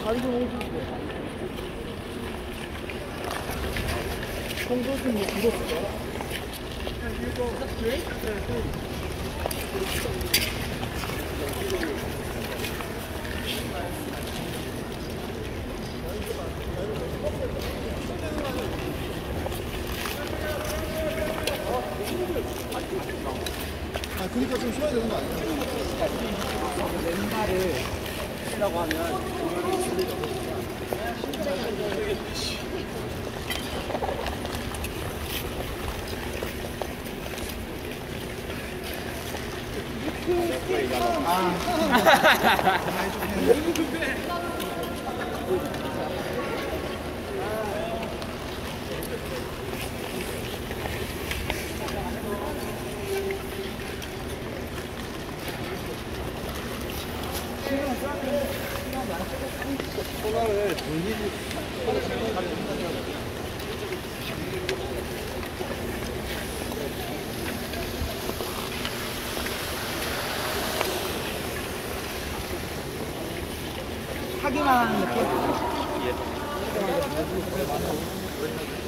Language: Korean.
다리 좀 오시고. 송도순 뭐 죽었을까? 아, 그러니까 좀 쉬어야 되는 거 아니야? 왼발을 치라고 하면 코너를 돌리지. 하기만 하는 느낌?